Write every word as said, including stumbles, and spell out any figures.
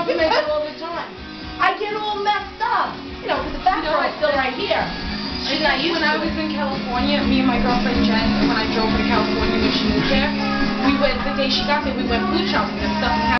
You make it all the time. I get all messed up. You know, because the back door is still right here. She's not used when to I was it. in California, me and my girlfriend Jen, when I drove her to California when she moved here, we went, the day she got there, we went food shopping and stuff. And